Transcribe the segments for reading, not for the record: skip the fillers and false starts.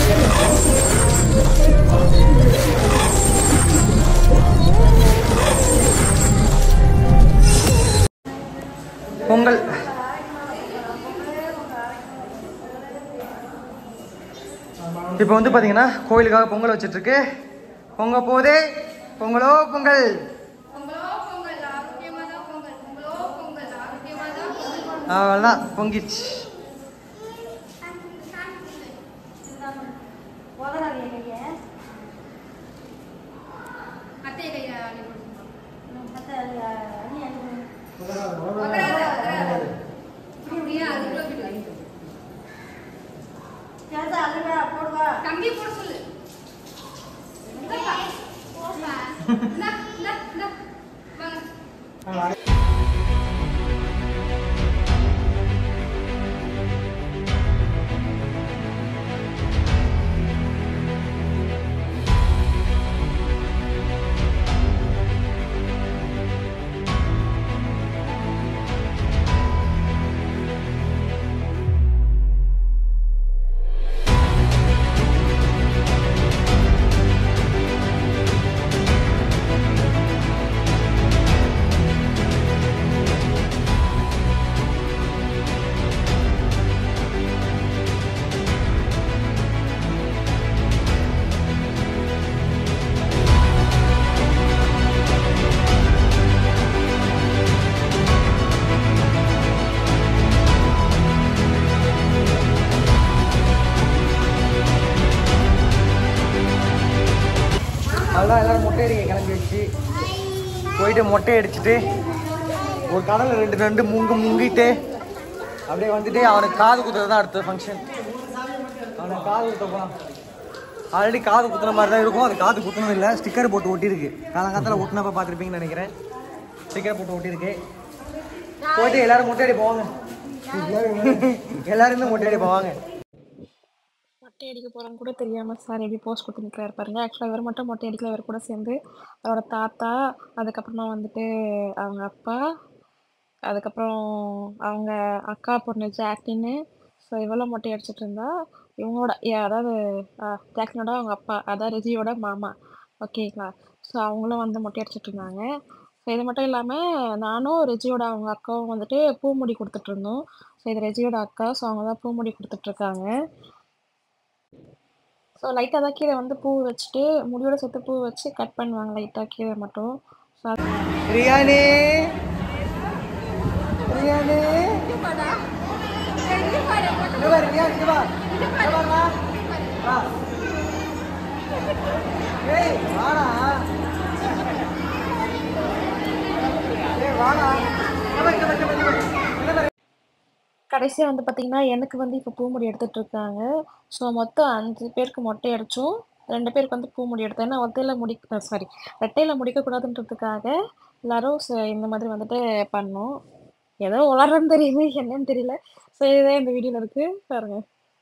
பொங்கல் இப்போ வந்து பார்த்தீங்கன்னா கோயிலுக்காக பொங்கல் வச்சிட்ருக்கு. பொங்க போதே பொங்கலோ பொங்கல். அவ்வளோதான் பொங்கிடுச்சு. தம்பி போட சொல்லு. அதான் எல்லோரும் மொட்டை அடிக்க கிளம்பி வச்சு போயிட்டு மொட்டை அடிச்சுட்டு ஒரு கடலில் ரெண்டு முங்கிட்டு அப்படியே வந்துட்டு அவனுக்கு காது குத்துறது தான் அடுத்த ஃபங்க்ஷன். அவனுக்கு காது குத்த போகலாம். ஆல்ரெடி காது குத்துன மாதிரி தான் இருக்கும். அது காது குத்துனது இல்லை, ஸ்டிக்கர் போட்டு ஒட்டியிருக்கு. காலங்காலத்தில் ஒட்டினப்ப பார்த்துருப்பீங்கன்னு நினைக்கிறேன். ஸ்டிக்கர் போட்டு ஒட்டியிருக்கு. போயிட்டு எல்லோரும் மொட்டை அடி போவாங்க. எல்லாருமே மொட்டை அடி போவாங்க. மொட்டை அடிக்க போகிறவங்க கூட தெரியாமல் சார் எப்படி போஸ்ட் கொடுத்து நிற்கிறாரு பாருங்க. ஆக்சுவலாக இவர் மட்டும் மொட்டை அடிக்கல, இவர் கூட சேர்ந்து அவரோட தாத்தா, அதுக்கப்புறமா வந்துட்டு அவங்க அப்பா, அதுக்கப்புறம் அவங்க அக்கா பொண்ணு ஜாக்லின்னு. ஸோ இவ்வளோ மொட்டை அடிச்சிட்டு இருந்தா இவங்களோட அதாவது ஜாக்லினோட அவங்க அப்பா, அதாவது ரெஜியோட மாமா, ஓகேங்களா. ஸோ அவங்களும் வந்து மொட்டை அடிச்சிட்டு இருந்தாங்க. ஸோ இது மட்டும் இல்லாமல் நானும் ரெஜியோட அவங்க அக்காவும் வந்துட்டு பூமுடி கொடுத்துட்ருந்தோம். ஸோ இது ரெஜியோட அக்கா. ஸோ அவங்க தான் பூமுடி கொடுத்துட்ருக்காங்க. ஸோ லைட்டாக தான் கீழே வந்து பூ வச்சுட்டு முடியோட சேர்த்து பூ வச்சு கட் பண்ணுவாங்க லைட்டாக கீழே மட்டும். ஸோ ரியானே ரியானே கடைசியாக வந்து பார்த்திங்கன்னா எனக்கு வந்து இப்போ பூமுடி எடுத்துகிட்ருக்காங்க. ஸோ மொத்தம் 5 பேருக்கு மொட்டை அடித்தோம், 2 பேருக்கு வந்து பூமுடி எடுத்தோம். ஏன்னா ரெட்டையில் முடிக்கக்கூடாதுன்றதுக்காக எல்லோரும் இந்த மாதிரி வந்துட்டு பண்ணோம். ஏதோ உளறன்னு தெரியுது, என்னன்னு தெரியல. ஸோ இதுதான் இந்த வீடியோவில் இருக்குது பாருங்க.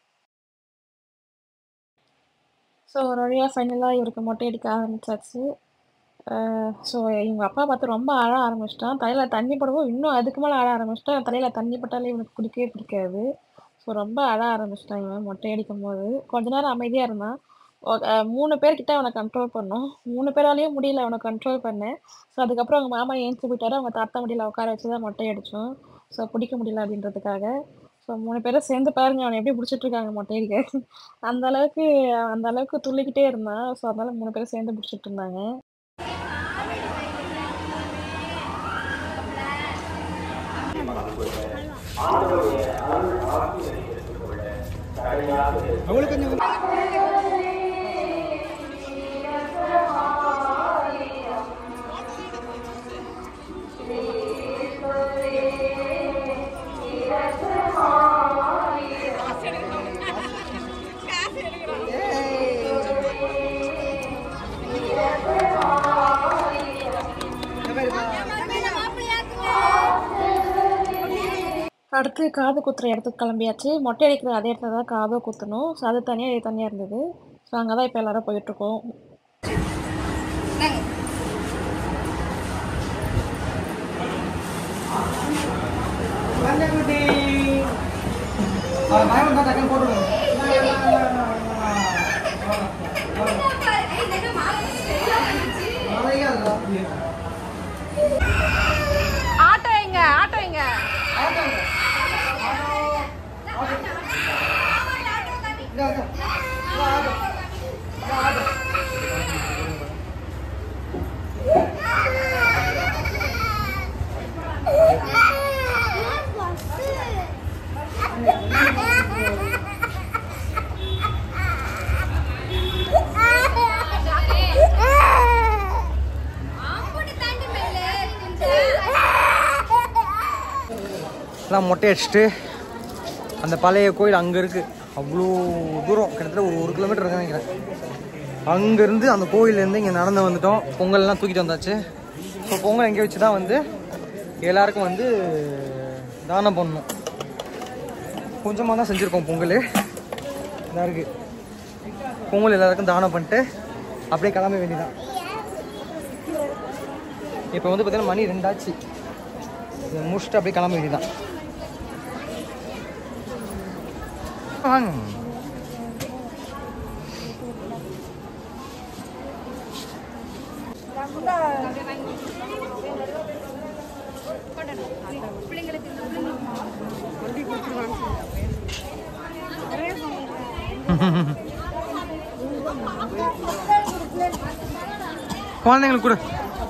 ஸோ ஒரு வழியாக ஃபைனலாக இவருக்கு மொட்டை அடிக்க ஆரம்பிச்சாச்சு. ஸோ எங்கள் அப்பா பார்த்து ரொம்ப அழ ஆரம்பிச்சிட்டான். தலையில் தண்ணி படவும் இன்னும் அதுக்கு மேலே அழ ஆரம்பிச்சிட்டான். தலையில் தண்ணி பட்டாலே இவனுக்கு பிடிக்கவே பிடிக்காது. ஸோ ரொம்ப அழ ஆரம்பிச்சிட்டான் இவன் மொட்டை அடிக்கும் போது. கொஞ்ச நேரம் அமைதியாக இருந்தான். 3 பேர்கிட்ட அவனை கண்ட்ரோல் பண்ணோம். 3 பேராலையும் முடியல அவனை கண்ட்ரோல் பண்ணேன். ஸோ அதுக்கப்புறம் அவங்க மாமா ஏஞ்சி போயிட்டாரு. அவங்க தாத்தா முடியல உட்கார வச்சு தான் மொட்டை அடித்தோம். ஸோ பிடிக்க முடியல அப்படின்றதுக்காக. ஸோ 3 பேரும் சேர்ந்து பாருங்கள் அவனை எப்படி பிடிச்சிட்ருக்காங்க மொட்டை அடிக்க. அந்த அளவுக்கு துள்ளிக்கிட்டே இருந்தான். ஸோ அதனால 3 பேரும் சேர்ந்து பிடிச்சிட்டு இருந்தாங்க. அடுத்து காது குத்துற இடத்துக்கு கிளம்பியாச்சு. மொட்டை அடிக்கிற அதே இடத்துல தான் காதை குத்தணும். ஸோ அது தனியாக இது தனியாக இருந்தது. ஸோ அங்கே தான் இப்போ எல்லோரும் போயிட்டுருக்கோம். எல்லாம் மொட்டை அடிச்சுட்டு அந்த பழைய கோயில் அங்கே இருக்குது. அவ்வளோ தூரம் கிட்டத்தட்ட ஒரு 1 கிலோமீட்டர் இருக்குன்னு நினைக்கிறேன். அங்கேருந்து அந்த கோயிலேருந்து இங்கே நடந்து வந்துட்டோம். பொங்கல்லாம் தூக்கிட்டு வந்தாச்சு. ஸோ பொங்கல் எங்கே வச்சு தான் வந்து எல்லாருக்கும் வந்து தானம் பண்ணணும். கொஞ்சமாக தான் செஞ்சுருக்கோம் பொங்கல். இதாக இருக்குது பொங்கல். எல்லாருக்கும் தானம் பண்ணிட்டு அப்படியே கிளம்ப வேண்டியதான். இப்போ வந்து பார்த்தீங்கன்னா மணி 2 ஆச்சு. இதை முடிச்சுட்டு அப்படியே கிளம்ப வேண்டியதான். வாங்க. குழந்தைங்களுக்கு கூட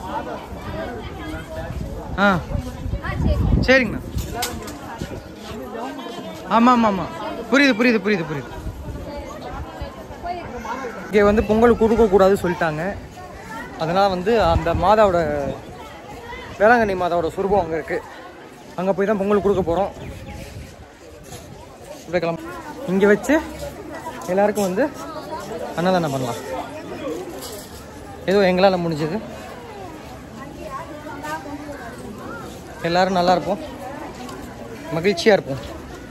சரிங்கண்ணா. ஆமாம் ஆமாம் ஆமாம் புரியுது புரியுது புரியுது புரியுது. இங்கே வந்து பொங்கல் கொடுக்கக்கூடாது சொல்லிட்டாங்க. அதனால் வந்து அந்த மாதாவோட வேளாங்கண்ணி மாதாவோட சுரூபம் அங்கே இருக்குது. அங்கே போய் தான் பொங்கல் கொடுக்க போகிறோம். இப்படி கிளம்ப இங்கே வச்சு எல்லாருக்கும் வந்து அன்னதானம் பண்ணலாம். ஏதோ எங்களால் முடிஞ்சது. எல்லோரும் நல்லா இருப்போம், மகிழ்ச்சியாக இருப்போம்.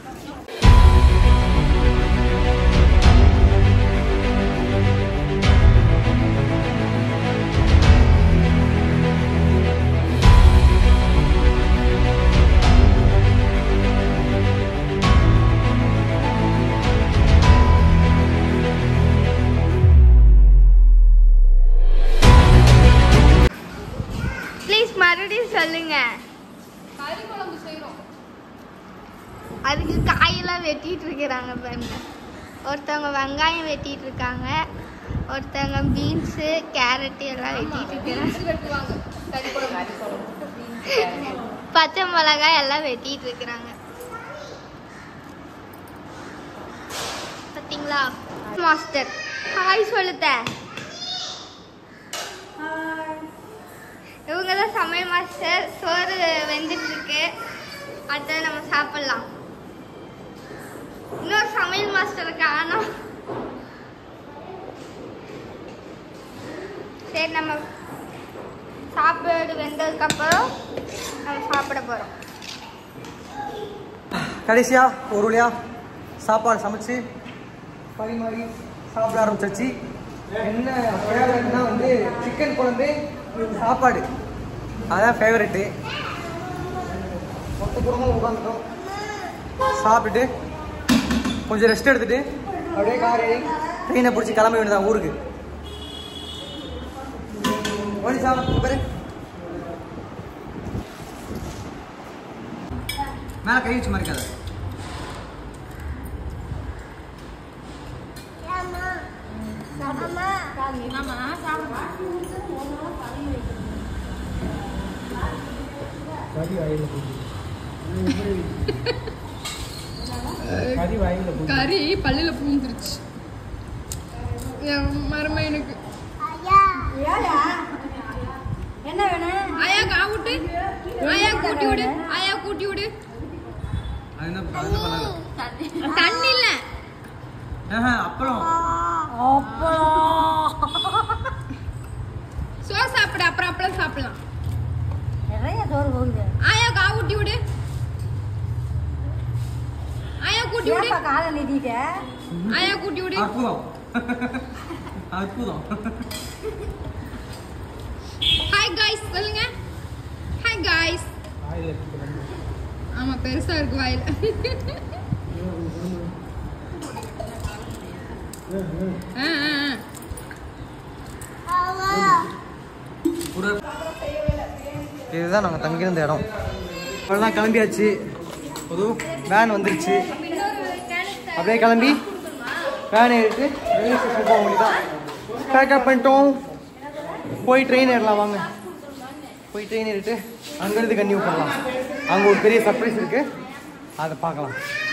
மறுபடியும் சொல்லுங்க. கறி குழம்பு செய்யறோம். அதுக்கு காயெல்லாம் வெட்டிட்டு இருக்கிறாங்க பாருங்க. ஒருத்தவங்க வெங்காயம் வெட்டிட்டு இருக்காங்க, ஒருத்தவங்க பீன்ஸ் கேரட் எல்லாம் வெட்டிட்டு இருக்காங்க, பச்சை மிளகாய் எல்லாம் வெட்டிட்டு இருக்கிறாங்க. பாத்தீங்களா மாஸ்டர்? ஹாய் சொல்லுத. இவங்க தான் சமையல் மாஸ்டர். சோறு வெந்துட்டு இருக்கு, அடுத்தது நம்ம சாப்பிடலாம். இன்னொரு சமையல் மாஸ்டர் காணோம். சரி, நம்ம சாப்பாடு வெந்ததுக்கு அப்புறம் நம்ம சாப்பிட போறோம். கடைசியா ஒரு வழியா சாப்பாடு சமைச்சு பரிமாறி சாப்பிட ஆரம்பிச்சாச்சு. என்ன ஃபேவரட்னா வந்து சிக்கன் குழம்பு சாப்பாடு, அதான் ஃபேவரெட்டு. மொத்த குடும்பம் உட்காந்துட்டோம். சாப்பிட்டுட்டு கொஞ்சம் ரெஸ்ட் எடுத்துட்டு அப்படியே கார் ஏறி ட்ரெயினை பிடிச்சி கிளம்ப வேண்டியதான் ஊருக்கு. ஓடிச்சா பேரு மேலே கை வச்சு மறைக்காத. கறி பல்லுல பூந்துருச்சு மரமா எனக்கு. என்ன வேணும்? ஆயா காவுட்டு, ஆயா கூட்டி விடு, ஆயா கூட்டி விடு. தண்ணி இல்ல, அப்பளம். சோறு சாப்பிடு, அப்புறம் அப்பளம் சாப்பிடலாம். நிறைய சோறு போகுது. ஆயா காவுட்டி விடு, ஆயா கூட்டி விடு. காலை நீட்டிக்க. ஆயா கூட்டி விடு. அற்புதம் அற்புதம். ஹாய் காய்ஸ் சொல்லுங்க. Hi guys. ஆமா பெருசா இருக்கு வாயில. இதுதான் நாங்கள் தங்கியிருந்த இடம். அவ்வளோதான் கிளம்பியாச்சு. புது வேன் வந்துருச்சு. அப்படியே கிளம்பி வேன் ஏறிட்டு ரயில்வே ஸ்டேஷன் போக வேண்டியதான். பேக்கப் பண்ணிட்டோம். போய் ட்ரெயின் ஏறலாம் வாங்க. போய் ட்ரெயின் ஏறிட்டு அங்கேருந்து கன்டினியூ பண்ணலாம். அங்கே ஒரு பெரிய சர்ப்ரைஸ் இருக்குது, அதை பார்க்கலாம்.